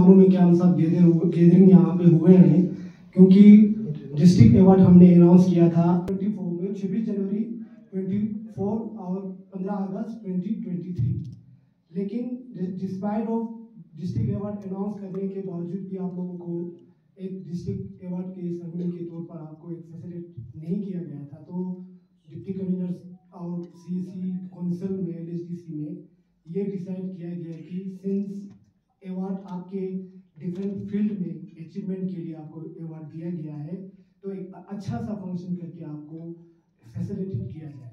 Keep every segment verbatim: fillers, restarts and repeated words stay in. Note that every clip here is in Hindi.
कामों में क्या हम सब गैदरिंग यहाँ पे हुए हैं, क्योंकि डिस्ट्रिक्ट अवार्ड हमने अनाउंस किया था चौबीस में छब्बीस जनवरी चौबीस और पंद्रह अगस्त दो हज़ार तेईस। लेकिन despite of district award announce करने के बावजूद भी आप लोगों को एक डिस्ट्रिक्ट अवार्ड के सेरेमनी के तौर पर आपको एक फैसिलिटेट नहीं किया गया था। तो डिप्टी कमिश्नर और सीसी काउंसिल में एलएसडीसी में ये डिसाइड किया गया कि सिंस अवार्ड आपके डिफरेंट फील्ड में अचीवमेंट के लिए आपको अवार्ड दिया गया है, तो एक अच्छा सा फंक्शन करके आपको फैसिलिटेट किया जाए।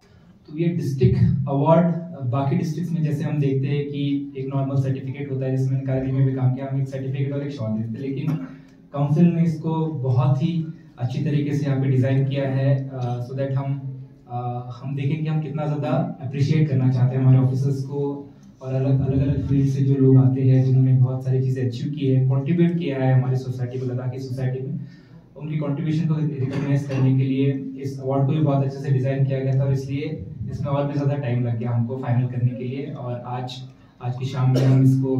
तो ये डिस्ट्रिक्ट अवार्ड बाकी डिस्ट्रिक्ट्स में जैसे हम देखते हैं कि एक नॉर्मल सर्टिफिकेट होता है जिसमें कारगिल में भी काम किया, हम एक सर्टिफिकेट और एक शॉल देते हैं, लेकिन काउंसिल ने इसको बहुत ही अच्छी तरीके से यहाँ पे डिज़ाइन किया है सो दैट हम uh, हम देखें कि हम कितना ज़्यादा अप्रिशिएट करना चाहते हैं हमारे ऑफिसर्स को और अलग अलग अलग फील्ड से जो लोग आते हैं जिन्होंने बहुत सारी चीज़ें अचीव की है, कंट्रीब्यूट किया है हमारी सोसाइटी में, लद्दाखी सोसाइटी में, उनकी कंट्रीब्यूशन को रिकॉग्नाइज करने के लिए इस अवार्ड को भी बहुत अच्छे से डिज़ाइन किया गया था और इसलिए इसमें और भी ज़्यादा टाइम लग गया हमको फाइनल करने के लिए। और आज आज की शाम में हम इसको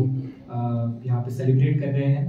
यहाँ पे सेलिब्रेट कर रहे हैं।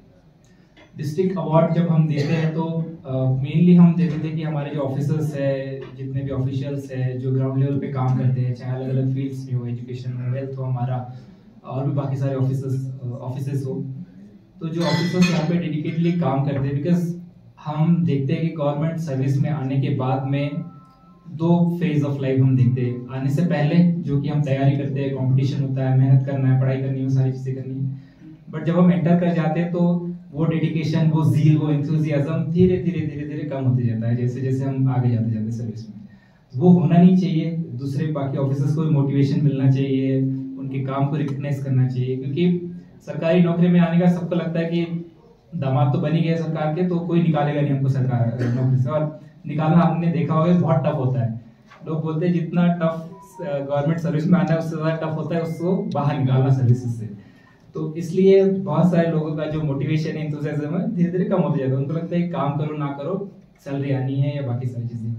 डिस्ट्रिक्ट अवार्ड जब हम देते हैं तो मेनली uh, हम देते थे कि हमारे जो ऑफिसर्स है, जितने भी ऑफिशियल्स है जो ग्राउंड लेवल पे काम करते हैं, चाहे अलग अलग फील्ड्स में हो, एजुकेशन हो, हेल्थ हो, हमारा और भी बाकी सारे ऑफिसर्स ऑफिसर्स हो, तो जो ऑफिसर्स यहाँ पे डेडिकेटली काम करते हैं, बिकॉज हम देखते हैं कि गवर्नमेंट सर्विस में आने के बाद में दो फेज ऑफ लाइफ हम देखते हैं। आने से पहले जो कि हम तैयारी करते हैं, कंपटीशन होता है, मेहनत करना है, पढ़ाई करनी है, सारी चीज़ें करनी है, बट जब हम एंटर कर जाते हैं तो वो डेडिकेशन, वो जील, वो एंथुजियाज्म धीरे धीरे धीरे धीरे कम होते जाता है जैसे जैसे हम आगे जाते जाते सर्विस में। वो होना नहीं चाहिए, दूसरे बाकी ऑफिसर्स को मोटिवेशन मिलना चाहिए, उनके काम को रिकग्नाइज करना चाहिए, क्योंकि सरकारी नौकरी में आने का सबको लगता है कि दामाद तो बन ही गए सरकार के, तो कोई निकालेगा नहीं हमको सरकार नौकरी से, और निकालना हमने देखा होगा बहुत टफ होता है। लोग बोलते हैं जितना टफ गवर्नमेंट सर्विस में आना है उससे ज़्यादा टफ होता है उसको बाहर निकालना सर्विसेज से। तो इसलिए बहुत सारे लोगों का जो मोटिवेशन है, एंथुसियाज्म है, धीरे धीरे कम होते जाता है। उनको लगता है काम करो ना करो, सैलरी आनी है या बाकी सारी चीज़ें।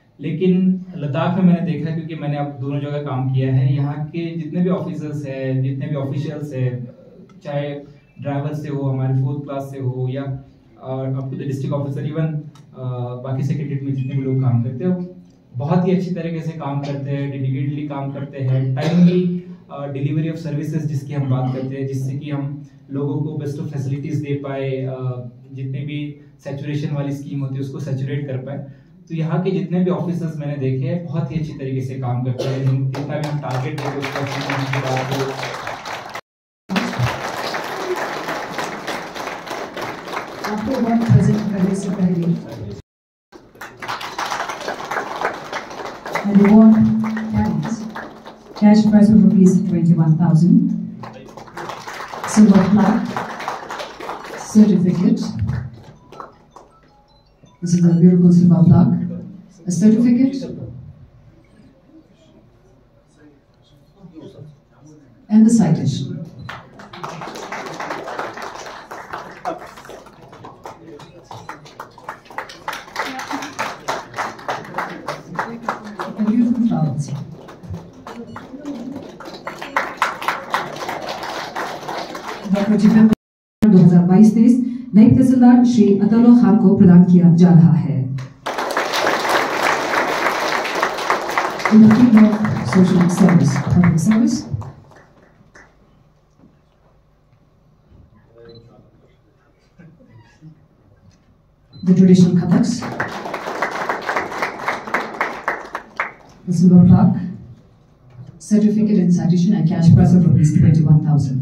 लेकिन लद्दाख में मैंने देखा है, क्योंकि मैंने अब दोनों जगह काम किया है, यहाँ के जितने भी ऑफिसर्स है, जितने भी ऑफिशियल्स है, चाहे ड्राइवर से हो, हमारे फोर्थ क्लास से हो, या up to the district officer, even बाकी सेक्रेटरीट में जितने भी लोग काम करते हो, बहुत ही अच्छी तरीके से काम करते हैं, डेडिकेटली काम करते हैं, टाइमली डिलीवरी ऑफ सर्विसेज जिसकी हम बात करते हैं, जिससे कि हम लोगों को बेस्ट ऑफ फैसिलिटीज दे पाए, जितने भी सैचुरेशन वाली स्कीम होती है उसको सैचुरेट कर पाए। तो यहाँ के जितने भी ऑफिसर्स मैंने देखे हैं बहुत ही अच्छी तरीके से काम करते हैं, जितना भी हम टारगेट देते हैं उसको अचीव करने के बाद आपको बहुत प्रेजेंट करने से पहले reward carries cash prize of rupees twenty-one thousand, silver plaque, certificate. This is a beautiful silver plaque, a certificate, and the citation. दो हज़ार बाईस तेईस नायब तहसीलदार श्री अतुल्ला खान को प्रदान किया जा रहा है। In the field of social service, public service, the traditional Kathaks, the silver plaque, certificate and citation, and cash prize of rupees twenty-one thousand.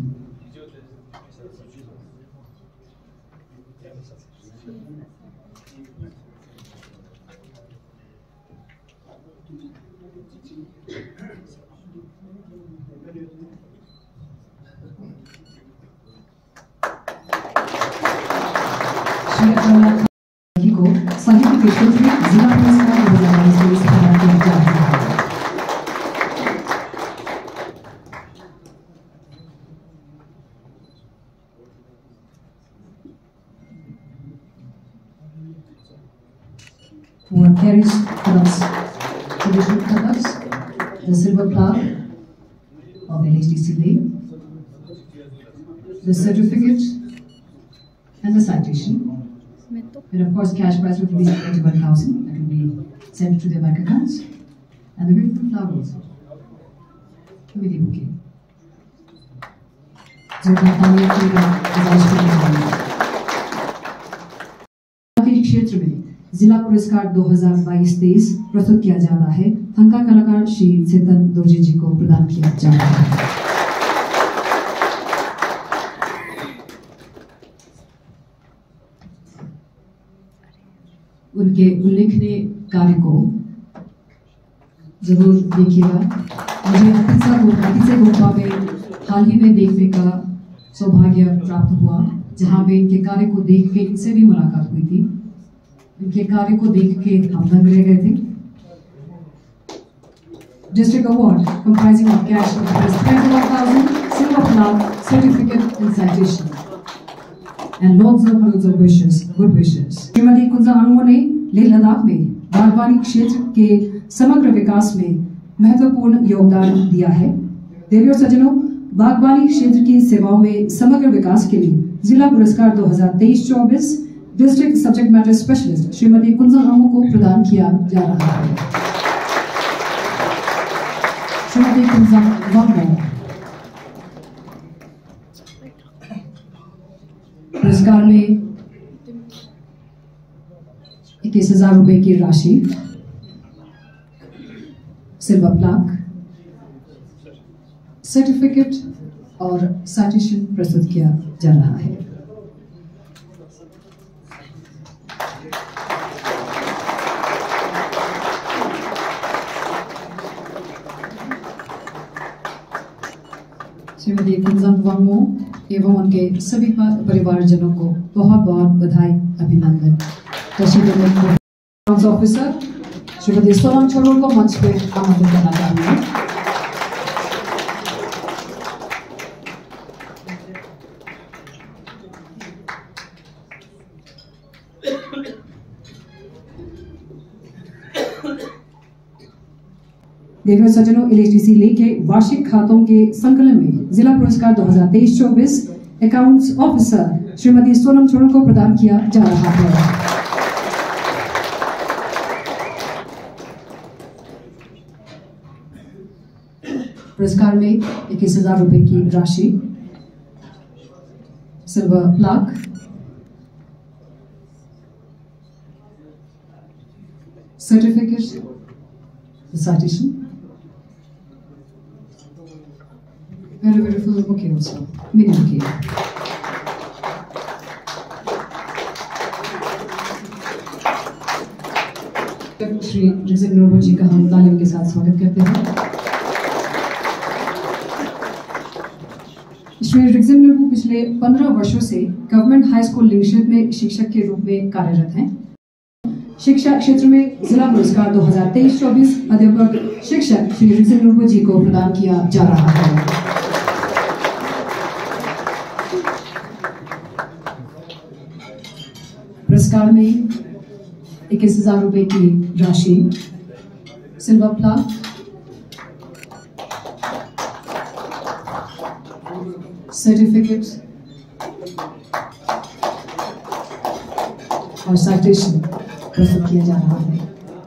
Shri Atullah Khan को साहित्य के क्षेत्र में जिला पुरस्कार दो हज़ार बाईस प्रदान किया जा रहा है। Who carries Kathak's traditional Kathaks, the silver plaque of L H D C Lane, the certificate, and the citation. And of course, cash prize will be twenty-one thousand that will be sent to their bank accounts. And the beautiful flowers. Committee bouquet. क्षेत्र में जिला पुरस्कार दो हज़ार बाईस तेईस प्रस्तुत किया जा रहा है। हंका कलाकार श्री चेतन दोर्जे जी को प्रदान किया जा रहा है। उनके उल्लेखनीय कार्य को जरूर देखिएगा। मुझे हतीसा को हतीसे गुफा में हाल ही में देखने का सौभाग्य प्राप्त हुआ, जहां पे इनके कार्य को देख के इनसे भी मुलाकात हुई थी। इनके कार्य को देख के हम दंग रह गए थे। District award comprising of cash twenty-one thousand, silver plaque, certificate and citation, and loads of loads of wishes, good wishes. Shrimati Kunza Angmo ने लेह लद्दाख में बागवानी क्षेत्र के समग्र विकास में महत्वपूर्ण योगदान दिया है। देवी और सज्जनों, बागवानी क्षेत्र की सेवाओं में समग्र विकास के लिए जिला पुरस्कार दो हज़ार तेईस चौबीस district subject matter specialist Shrimati Kunza Angmo को प्रदान किया जा रहा है। श्रीमती कुंजा अंगमो पुरस्कार में इक्कीस हजार रुपए की राशि, सिल्वर प्लाक, सर्टिफिकेट और साइटेशन प्रस्तुत किया जा रहा है। श्रीमती कुंजम वांगमो एवं उनके सभी परिवारजनों को बहुत बहुत बधाई, अभिनंदन। तहसीलदार ऑफिसर श्रीमती सोनम छोरोल को मंच पे आमंत्रित करना चाहूंगी। देवी सज्जनों, एलएचडीसी ले के वार्षिक खातों के संकलन में जिला पुरस्कार दो हज़ार तेईस चौबीस अकाउंट्स ऑफिसर श्रीमती सोनम छोरोल को प्रदान किया जा रहा है। पुरस्कार में इक्कीस हजार रुपए की राशि, silver plaque, certificate, citation, and a beautiful bouquet also, mini bouquet. Shri Rigzin Norbu ji का हम तालियों के साथ स्वागत करते हैं। श्री रिक्जिन नूरबो पिछले पंद्रह वर्षों से गवर्नमेंट हाई स्कूल लिंगशिप में शिक्षक के रूप में कार्यरत हैं। शिक्षा क्षेत्र में जिला पुरस्कार दो हज़ार तेईस चौबीस अध्यापक शिक्षक श्री रिक्जिन नूरबो जी को प्रदान किया जा रहा है। पुरस्कार में इक्कीस हजार रुपए की राशि, सिल्वर प्लाक, सर्टिफिकेट और साइटेशन प्रस्तुत किया जा रहा है।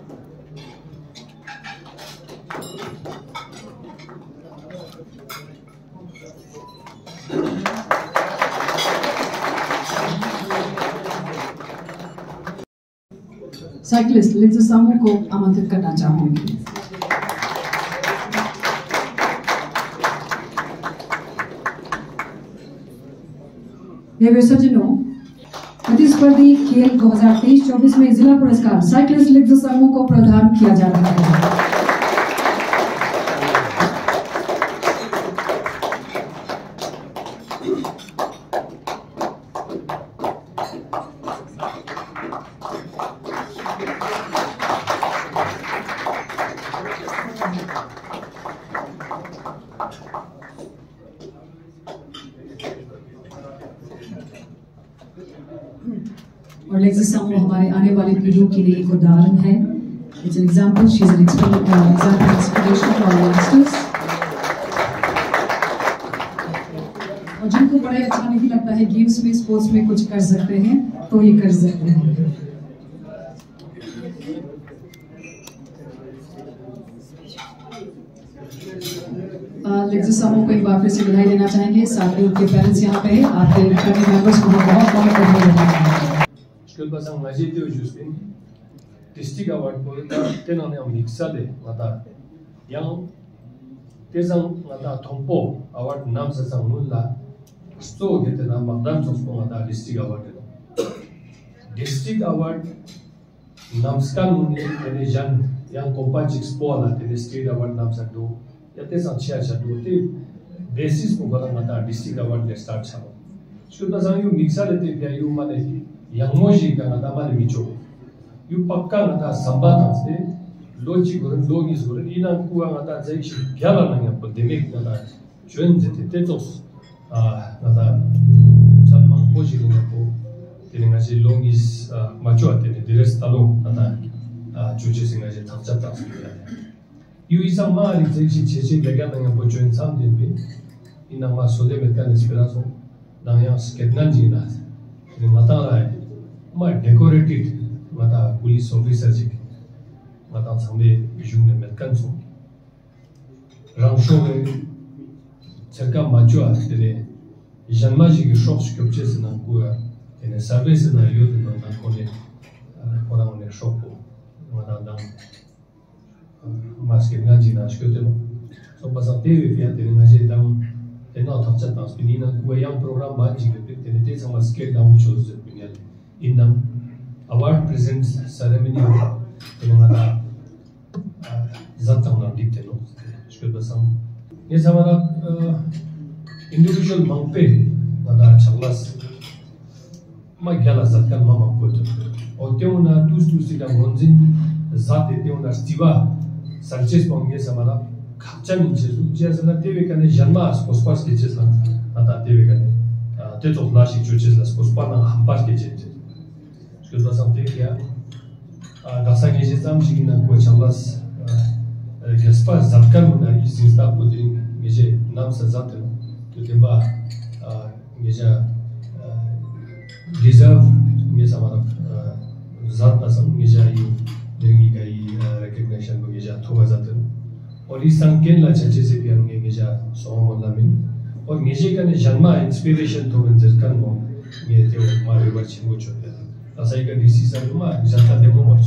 साइक्लिस्ट लिंजा सामू को आमंत्रित करना चाहूंगी। देवी सज्जनों, प्रतिस्पर्धी खेल दो हज़ार तेईस चौबीस में जिला पुरस्कार साइक्लिस्ट लिंजा सामू को प्रदान किया जा रहा है। और लेक्सा सामू हमारे आने वाली पीढ़ियों के लिए एक उदाहरण है। It's an example, she is an example inspiration for youngsters. और जिनको बड़े अच्छा नहीं लगता है गेम्स में स्पोर्ट्स में कुछ कर सकते हैं तो ये कर सकते हैं। लेक्चर सामों को एक बार फिर से बधाई देना चाहेंगे, साथ ही उनके पेरेंट्स यहाँ पे हैं, आपके फैमिली मेंबर्स को बहुत बहुत बधाई देना चाहेंगे। स्कूल बसंग मस्जिद तो जुस्पिन डिस्ट्रिक्ट अवार्ड को तेना ने मिक्सा दे मता yang tesang ngata thongpo award nam sa sang mulla sto gete na magdam sospo ngata district award district award namskan munni tene jan yang kompa expo la tene state award nam sa do yate sang chia cha do te basis ko gala ngata district award le start cha shuta sang yu mixa le te pya yu mane yang moji ka ngata mane micho yu pakka ngata samba ta se logic or logis or ina kuwa ngata jaishi gyala nang pandemic ngata chuen je te tos a ngata san mang ko ji ngata ko tene ngasi logis macho ate ne deres talo ngata chuche singa je thapcha ta yu isa ma ri jaishi cheche lega nang po chuen sam din bi ina ma sode mekan esperanza nang ya sketna ji na ne ngata la ma decorated ngata police officer ji ngata sambe bijung ne metkan so rangsho ne cerca majua tene janma ji ki shok skopche se na ku tene service na yo de na kone kora ne shok ngata dang maske na ji na shkote no so basa tv via tene na je dang tena thapcha ta spini na ku yang program ba ji ke tene te sama scale down chose pinel inam award presents ceremony tene ngata zatang na dikte no shkul basam ye samara individual mangpe ngata chaglas ma gyala zatkan mama poto o teuna tus tus da monjin zat de teuna stiva sanchez pongye samara khapchan jesu jesna teve kane janma pospas ke jesna ata teve kane te to lashi chuches las pospana hampar ke jes shkul basam te kya dasa ke jesam shigina ko chaglas gespa zatkan na isinsta podin geje nam sa zatno to temba geja deserve me samara zat asam geja yu dengi kai recognition ko geja thoba zatno और इस संकेत ला चचे से भी हमने गेजा सोम वाला में और गेजे का ने जन्मा इंस्पिरेशन तो बन जर कर मो ये ते मारे बच्चे को छोड़े ऐसा ही का डिसीजन मा जता डेमो मत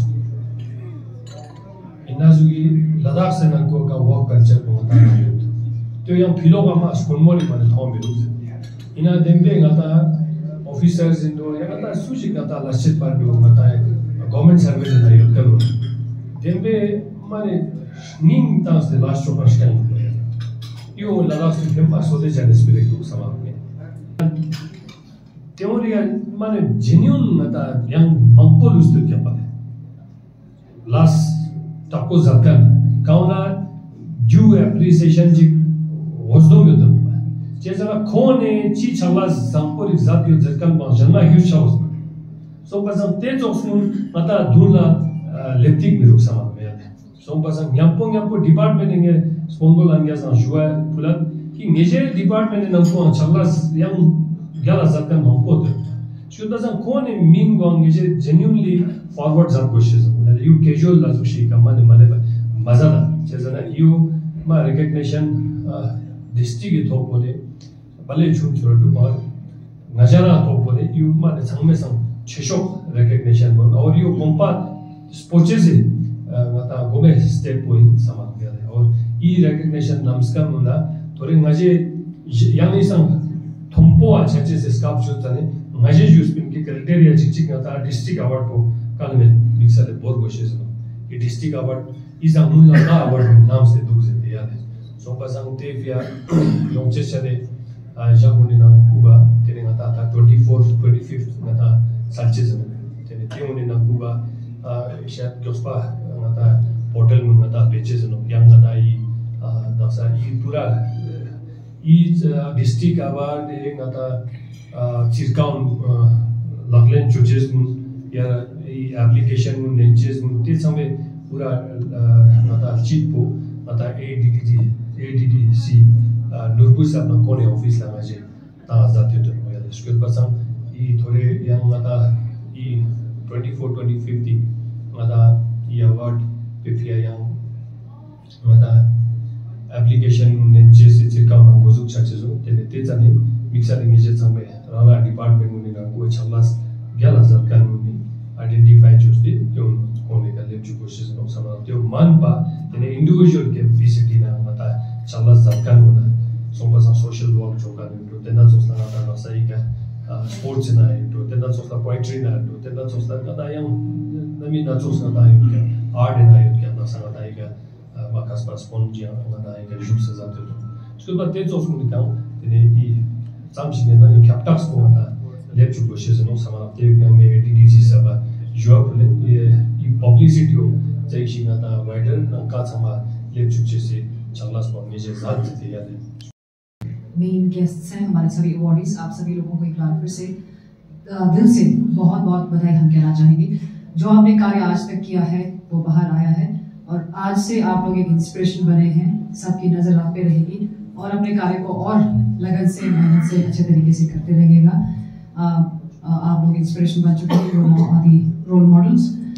इना जुगी लद्दाख से न को का वॉक कल्चर को होता है तो यहां फिलो का मास कोन मोली माने थोम बिरु इना देंबे ngata ऑफिसर्स इन दो या ngata सुजी ngata लक्षित पर दो ngata गवर्नमेंट सर्विस ना यो करो देंबे माने ning tas de last of us can you la last of them so de jan spirit to sama me teoria mane genuine nata yang mangpol ustu kya pa last tapo zakan kauna due appreciation ji wasdom yo da jesa khone chi chalas sampori zat yo zakan ba janma hu chaos so pasam te joksun nata dula leptik miruk sama so pasang nyampo nyampo department nge spongol angya sa jua pulat ki ngeje department na ko chaglas yang gala zakkan mangpo de chuda sang kone mingwang ngeje genuinely forward zap koshes you casual la sushi kamane male mazada chezana you ma recognition district top bole bale chum chura du par najara top bole you ma sangme sang cheshok recognition bon aur you kompa spoches ngata gome step point sama gya aur e recognition namskar munda tore ngaje yang isang thompo a chache se sculpture tane ngaje use pin ki criteria chik chik ngata district award ko kalme mixer le bor goshes no e district award isa mulla na award nam se duk se ya de so pasang te via longche chade a jaguni na kuba tene ngata ta twenty-fourth twenty-fifth ngata salches tene teoni na kuba a shat gospa ngata portal mun ngata pages no yang ngata I dasa I pura I district award de ngata chirkaun laglen judges mun ya application mun nenches mun te sambe pura ngata chitpo ngata addc addc nurpur sab na kone office la ngaje ता जाते तो मैं याद स्कूल पर सम ये थोड़े यंग माता ये twenty-four twenty-fifty माता ये अवार्ड पिफिया यंग माता एप्लीकेशन ने जैसे चिका ना गोजुक चर्चे जो तेरे ते जाने मिक्सर इंगेज समय राला डिपार्टमेंट में ना कोई चलास ग्यारह हजार कानूनी आइडेंटिफाई जुस्ती क्यों कोने का लेप जो कोशिश नो समा त्यो मान पा तेरे इंडिविजुअल के पीसीटी ना माता चलास हजार कानूना सोमबा सा सोशल वर्क जो कानून तेना सोचना ना ना सही का स्पोर्ट्स ना तो तेना सोचना पोएट्री ना तो तेना सोचना का yang nami na सोचना था ये आर्ट ना ये क्या ना सना था ये makas pas ponja na ये का जुक से जाते तो उसके बाद तेज सोचने निकाल तेरे ये samsung na ये कैप्टस को आता लेप जो कोशिश नो समा ते गंगे डीडीसी सब जो ये ये पब्लिसिटी हो जैसी ना था वाइडर ना का समा लेप जो जैसे चलास पर मुझे जात थे याद मेन गेस्ट्स हैं हमारे सभी अवार्डीज आप सभी लोगों को एक बार फिर से दिल से बहुत बहुत बधाई हम कहना चाहेंगे जो आपने कार्य आज तक किया है वो बाहर आया है और आज से आप लोग एक इंस्पिरेशन बने हैं सबकी नजर आप पे रहेगी और अपने कार्य को और लगन से मेहनत से अच्छे तरीके से करते रहिएगा आप लोग इंस्पिरेशन बन चुके हैं आदि रोल मॉडल्स